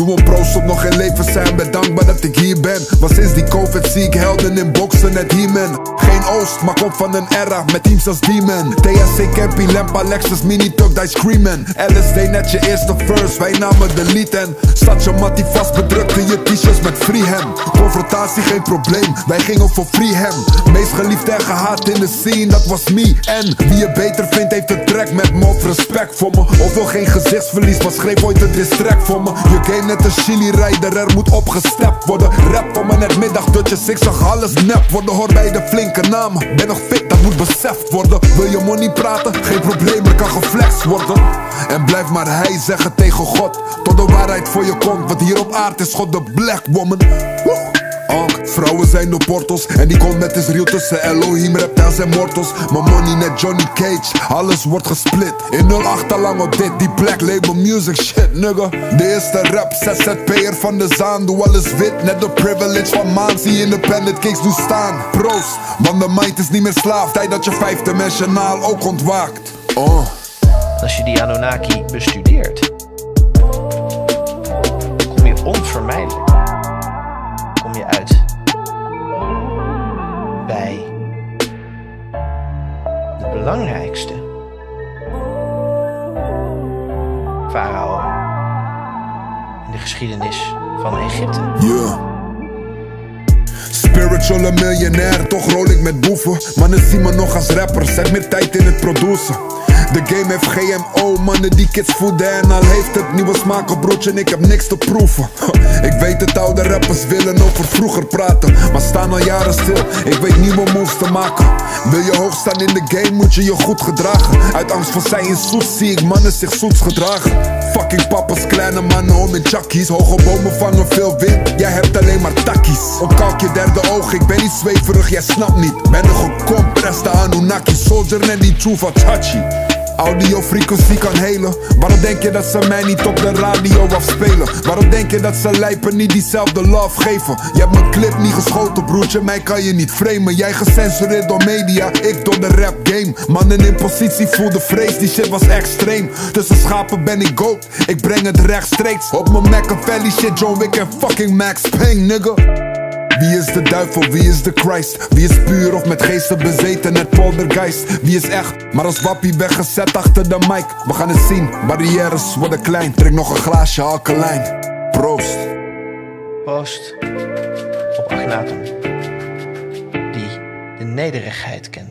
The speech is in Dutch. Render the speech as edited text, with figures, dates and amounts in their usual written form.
Doe een proost op nog in leven zijn, ben dankbaar dat ik hier ben. Want sinds die COVID zie ik helden in boksen, net He-Man. Geen Oost, maar kom van een era met teams als Demon. THC, Campy, Lampa, Lexus, Mini, Tug, Die Screamin'. LSD net je eerste verse, wij namen de lead en zat je mattie vast, bedrukte je t-shirts met freeham. Confrontatie geen probleem, wij gingen voor freeham. Meest geliefd en gehaat in de scene, dat was me. En wie je beter vindt heeft een track met me of respect voor me. Of wil geen gezichtsverlies, maar schreef ooit een diss track voor me. Je game net een chili-rijder, er moet opgestept worden. Rap voor me net middagdutjes, ik zag alles nep worden. Hoor bij de flinke namen, ben nog fit, dat moet beseft worden. Wil je money praten? Geen probleem, er kan geflext worden. En blijf maar hij zeggen tegen God, tot de waarheid voor je komt. Want hier op aarde is God de black woman. Vrouwen zijn de portals en die komt met is real tussen Elohim, reptiles en mortals. My money net Johnny Cage, alles wordt gesplit. In 08 al lang op dit, die black label music shit nigga. De eerste rap, ZZP'er van de Zaan, doe alles wit. Net de privilege van maan, zie independent kicks doe staan. Proost, want de mind is niet meer slaaf, tijd dat je vijfdimensionaal ook ontwaakt. Als je die Anunnaki bestudeert, kom je onvermijdelijk uit bij de belangrijkste farao in de geschiedenis van Egypte. Spiritual een miljonair, toch rol ik met boeven. Mannen zien me nog als rapper, zet meer tijd in het produceren. De game heeft GMO, mannen die kids voeden. En al heeft het nieuwe smaken broodje en ik heb niks te proeven. Ik weet het, oude rappers willen over vroeger praten, maar staan al jaren stil, ik weet nieuwe moves te maken. Wil je hoog staan in de game moet je je goed gedragen. Uit angst voor zijn zoet zie ik mannen zich zoets gedragen. Fucking papa's, kleine mannen om in chakkies. Hoge bomen vangen veel wind, jij hebt alleen maar takkies. Ontkalk je derde oog, ik ben niet zweverig, jij snapt niet. Ben een gecompreste Anunnaki soldier en die true van Chachi. Audiofrequentie kan helen. Waarom denk je dat ze mij niet op de radio afspelen? Waarom denk je dat ze lijpen niet diezelfde love geven? Je hebt mijn clip niet geschoten broertje, mij kan je niet framen. Jij gecensureerd door media, ik door de rap game. Mannen in positie voelde vrees, die shit was extreem. Tussen schapen ben ik goat, ik breng het rechtstreeks. Op mijn Machiavelli shit, John Wick en fucking Max Payne nigga. Wie is de duivel, wie is de Christ? Wie is puur of met geesten bezeten, net poltergeist? Wie is echt, maar als wappie weggezet achter de mic? We gaan het zien, barrières worden klein. Drink nog een glaasje alkalijn. Proost. Proost op Akhenaten, die de nederigheid kent.